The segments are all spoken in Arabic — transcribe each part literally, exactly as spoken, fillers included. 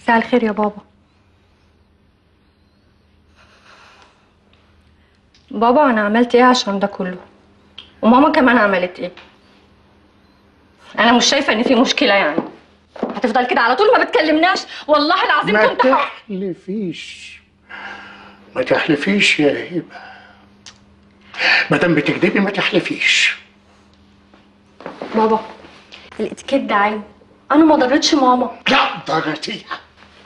مساء الخير يا بابا. بابا انا عملت ايه عشان ده كله؟ وماما كمان عملت ايه؟ انا مش شايفه ان في مشكله يعني. هتفضل كده على طول ما بتكلمناش؟ والله العظيم ما كنت ما تحلفيش ما تحلفيش يا هبه. ما دام بتكدبي ما تحلفيش. بابا الاتيكيت ده عيب، انا ما ضرتش ماما. لا ضرتيها.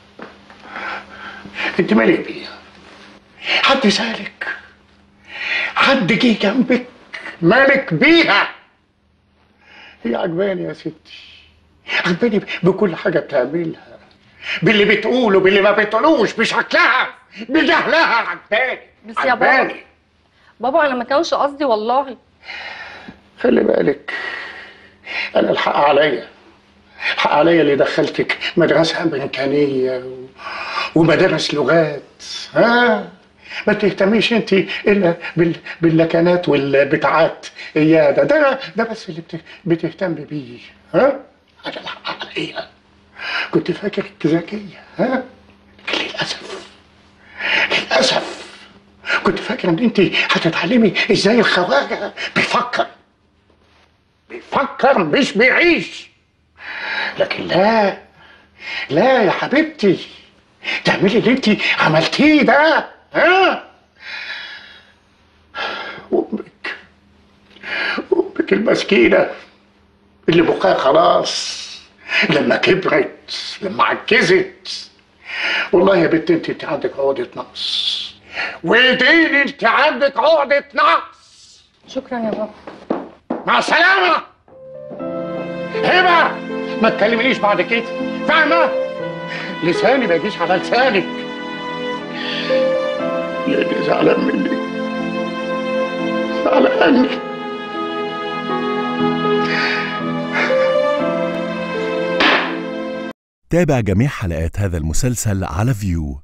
انت مالك بيها؟ حد سالك؟ حد جه جنبك؟ مالك بيها؟ هي عجباني يا ستي، عجباني بكل حاجه بتعملها، باللي بتقوله باللي ما بتقولوش، بشكلها بجهلها عجباني. بس يا بابا بابا انا ما كانش قصدي والله. خلي بالك، انا الحق عليا، الحق عليا اللي دخلتك مدرسه امريكانيه ومدارس لغات. ها ما تهتميش انت الا بال... باللكنات والبتاعات اياه ده ده ده بس اللي بت... بتهتم بيه. ها انا الحق عليا، كنت فاكرك ذكيه. ها لكن للاسف للاسف كنت فاكر ان انت هتتعلمي ازاي الخواجه بيفكر بيفكر مش بيعيش. لكن لا لا يا حبيبتي، تعملي اللي انت عملتيه ده. ها امك امك المسكينه اللي بقاها خلاص لما كبرت لما عجزت. والله يا بنت انت انت عندك عقده نقص، وديني انت عندك عقده نقص. شكرا يا بابا. مع السلامه. هبه ما تكلمنيش بعد كده، فاهمه؟ لساني ما يجيش على لسانك، لاني زعلان منك، زعلان. تابع جميع حلقات هذا المسلسل على فيو.